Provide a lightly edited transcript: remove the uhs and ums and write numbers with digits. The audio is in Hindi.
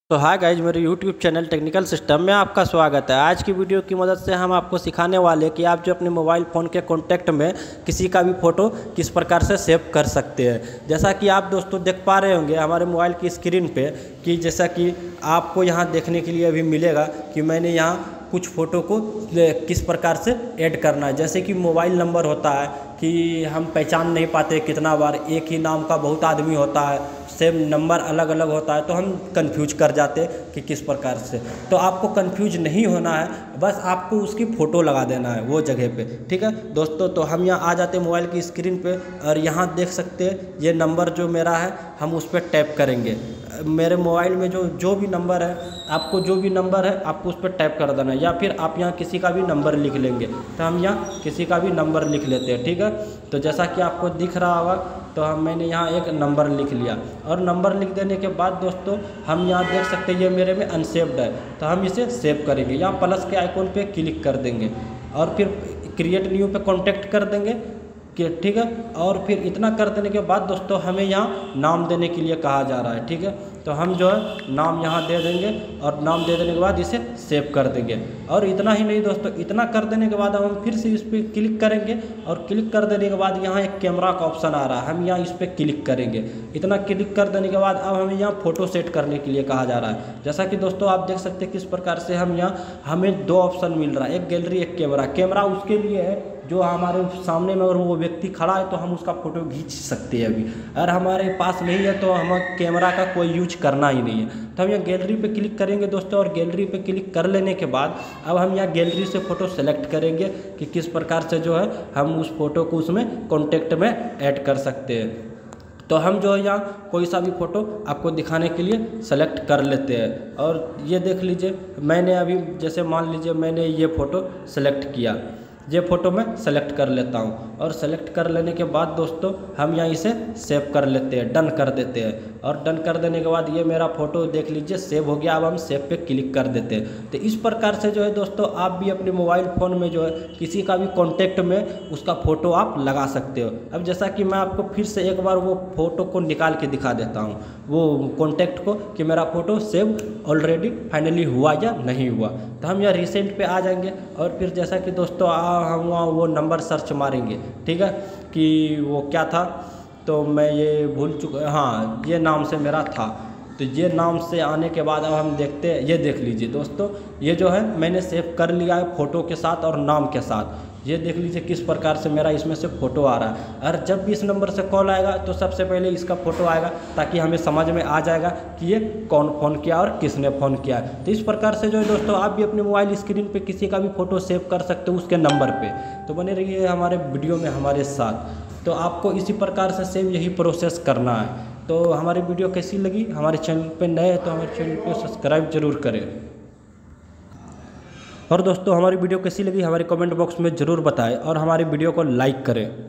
तो हाय गाइज, मेरे YouTube चैनल टेक्निकल सिस्टम में आपका स्वागत है। आज की वीडियो की मदद से हम आपको सिखाने वाले कि आप जो अपने मोबाइल फ़ोन के कॉन्टैक्ट में किसी का भी फ़ोटो किस प्रकार से सेव कर सकते हैं। जैसा कि आप दोस्तों देख पा रहे होंगे हमारे मोबाइल की स्क्रीन पे कि जैसा कि आपको यहाँ देखने के लिए अभी मिलेगा कि मैंने यहाँ कुछ फ़ोटो को किस प्रकार से ऐड करना है। जैसे कि मोबाइल नंबर होता है कि हम पहचान नहीं पाते, कितना बार एक ही नाम का बहुत आदमी होता है, सेम नंबर अलग अलग होता है, तो हम कंफ्यूज कर जाते कि किस प्रकार से। तो आपको कंफ्यूज नहीं होना है, बस आपको उसकी फ़ोटो लगा देना है वो जगह पे। ठीक है दोस्तों, तो हम यहाँ आ जाते हैं मोबाइल की स्क्रीन पे और यहाँ देख सकते हैं ये नंबर जो मेरा है, हम उस पर टैप करेंगे। मेरे मोबाइल में जो भी नंबर है, आपको जो भी नंबर है आपको उस पर टैप कर देना है, या फिर आप यहाँ किसी का भी नंबर लिख लेंगे। तो हम यहाँ किसी का भी नंबर लिख लेते हैं। ठीक है, तो जैसा कि आपको दिख रहा होगा तो मैंने यहाँ एक नंबर लिख लिया और नंबर लिख देने के बाद दोस्तों हम यहाँ देख सकते हैं ये मेरे में अनसेव्ड है, तो हम इसे सेव करेंगे। यहाँ प्लस के आइकॉन पे क्लिक कर देंगे और फिर क्रिएट न्यू पे कॉन्टैक्ट कर देंगे कि ठीक है। और फिर इतना कर देने के बाद दोस्तों हमें यहाँ नाम देने के लिए कहा जा रहा है। ठीक है, तो हम जो है नाम यहाँ दे देंगे और नाम दे देने के बाद इसे सेव कर देंगे। और इतना ही नहीं दोस्तों, इतना कर देने के बाद हम फिर से इस पर क्लिक करेंगे और क्लिक कर देने के बाद यहाँ एक कैमरा का ऑप्शन आ रहा है, हम यहाँ इस पर क्लिक करेंगे। इतना क्लिक कर देने के बाद अब हमें यहाँ फ़ोटो सेट करने के लिए कहा जा रहा है। जैसा कि दोस्तों आप देख सकते हैं किस प्रकार से हम यहाँ हमें दो ऑप्शन मिल रहा है, एक गैलरी एक कैमरा। कैमरा उसके लिए है जो हमारे सामने में अगर वो व्यक्ति खड़ा है तो हम उसका फ़ोटो खींच सकते हैं। अभी अगर हमारे पास नहीं है तो हम कैमरा का कोई यूज करना ही नहीं है। तो हम यहाँ गैलरी पे क्लिक करेंगे दोस्तों, और गैलरी पे क्लिक कर लेने के बाद अब हम यहाँ गैलरी से फ़ोटो सेलेक्ट करेंगे कि किस प्रकार से जो है हम उस फ़ोटो को उसमें कॉन्टेक्ट में ऐड कर सकते हैं। तो हम जो है यहाँ कोई सा भी फ़ोटो आपको दिखाने के लिए सेलेक्ट कर लेते हैं। और ये देख लीजिए मैंने अभी जैसे मान लीजिए मैंने ये फ़ोटो सेलेक्ट किया, ये फ़ोटो मैं सेलेक्ट कर लेता हूँ और सेलेक्ट कर लेने के बाद दोस्तों हम यहाँ इसे सेव कर लेते हैं, डन कर देते हैं। और डन कर देने के बाद ये मेरा फ़ोटो देख लीजिए सेव हो गया। अब हम सेव पे क्लिक कर देते हैं। तो इस प्रकार से जो है दोस्तों आप भी अपने मोबाइल फ़ोन में जो है किसी का भी कॉन्टैक्ट में उसका फ़ोटो आप लगा सकते हो। अब जैसा कि मैं आपको फिर से एक बार वो फ़ोटो को निकाल के दिखा देता हूँ, वो कॉन्टैक्ट को, कि मेरा फ़ोटो सेव ऑलरेडी फाइनली हुआ या नहीं हुआ। तो हम यहाँ रिसेंट पे आ जाएंगे और फिर जैसा कि दोस्तों हम वहाँ वो नंबर सर्च मारेंगे। ठीक है, कि वो क्या था, तो मैं ये भूल चुका, हाँ ये नाम से मेरा था। तो ये नाम से आने के बाद अब हम देखते हैं, ये देख लीजिए दोस्तों ये जो है मैंने सेव कर लिया है फ़ोटो के साथ और नाम के साथ। ये देख लीजिए किस प्रकार से मेरा इसमें से फ़ोटो आ रहा है। और जब भी इस नंबर से कॉल आएगा तो सबसे पहले इसका फ़ोटो आएगा, ताकि हमें समझ में आ जाएगा कि ये कौन फ़ोन किया और किसने फ़ोन किया। तो इस प्रकार से जो है दोस्तों आप भी अपने मोबाइल स्क्रीन पे किसी का भी फ़ोटो सेव कर सकते हो उसके नंबर पे। तो बने रहिए हमारे वीडियो में हमारे साथ। तो आपको इसी प्रकार से सेम यही प्रोसेस करना है। तो हमारी वीडियो कैसी लगी, हमारे चैनल पे नए हैं तो हमारे चैनल को सब्सक्राइब जरूर करें। और दोस्तों हमारी वीडियो कैसी लगी हमारे कमेंट बॉक्स में ज़रूर बताएं और हमारी वीडियो को लाइक करें।